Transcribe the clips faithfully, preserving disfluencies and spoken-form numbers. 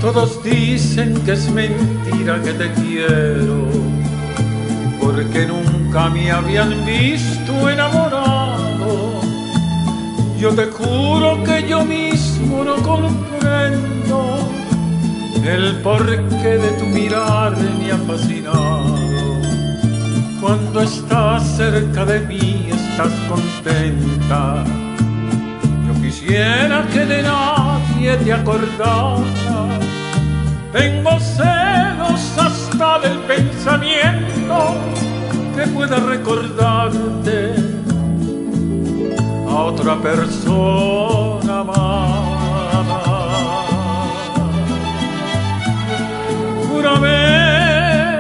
Todos dicen que es mentira que te quiero, porque nunca me habían visto enamorado. Yo te juro que yo mismo no comprendo el porqué de tu mirar me ha fascinado. Cuando estás cerca de mí estás contenta. Yo quisiera que de nadie te acordaras. Tengo celos hasta del pensamiento que pueda recordarte a otra persona amada. Júrame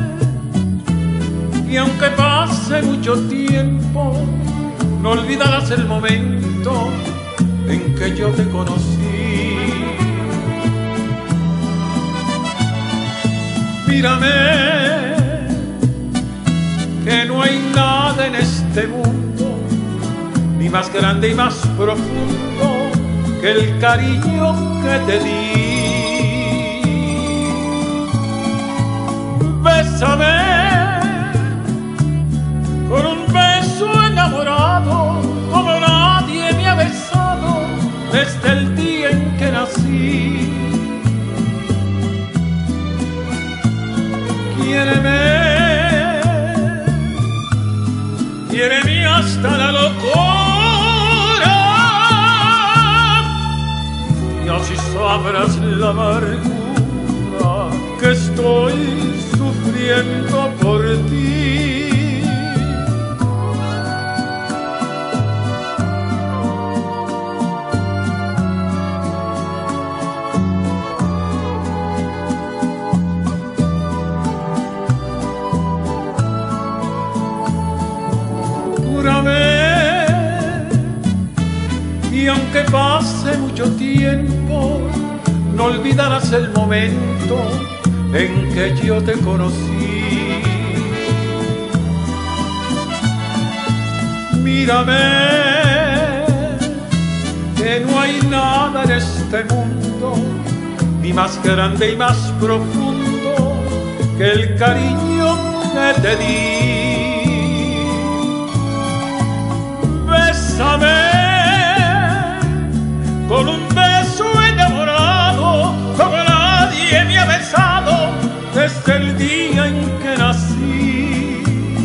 y aunque pase mucho tiempo, no olvidarás el momento en que yo te conocí. Mírame, que no hay nada en este mundo ni más grande y más profundo que el cariño que te di. Bésame con un beso enamorado como nadie me ha besado desde el día en que nací. Quiéreme, quiéreme hasta la locura, y así sabrás la amargura que estoy sufriendo por ti. Y aunque pase mucho tiempo, no olvidarás el momento en que yo te conocí. Mírame, que no hay nada en este mundo ni más grande y más profundo que el cariño que te di. Bésame con un beso enamorado como nadie me ha besado desde el día en que nací.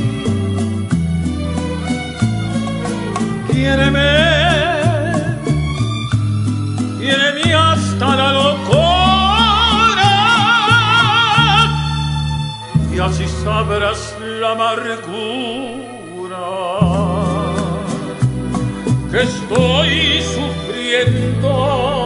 Quiéreme, quiéreme hasta la locura, y así sabrás la amargura que estoy sufriendo